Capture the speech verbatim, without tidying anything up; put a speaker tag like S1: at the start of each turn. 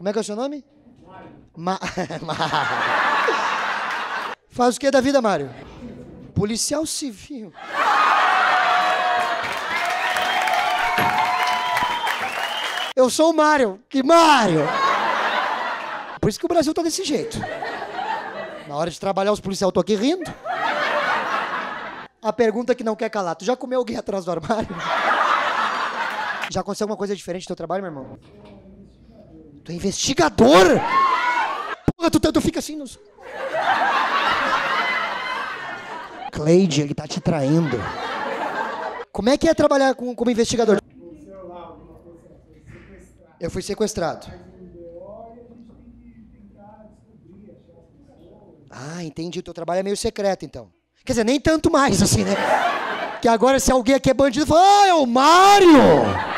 S1: Como é que é o seu nome? Mário. Ma... Faz o que da vida, Mário? Policial civil. Eu sou o Mário. Que Mário? Por isso que o Brasil tá desse jeito. Na hora de trabalhar, os policiais estão aqui rindo. A pergunta que não quer calar. Tu já comeu alguém atrás do armário? Já aconteceu alguma coisa diferente no teu trabalho, meu irmão? Tu é investigador? Porra, tu, tu fica assim nos... Cleide, ele tá te traindo. Como é que é trabalhar com, como investigador? Eu fui sequestrado. Ah, entendi. O teu trabalho é meio secreto, então. Quer dizer, nem tanto mais, assim, né? Que agora, se alguém aqui é bandido, fala, ah, é o Mário!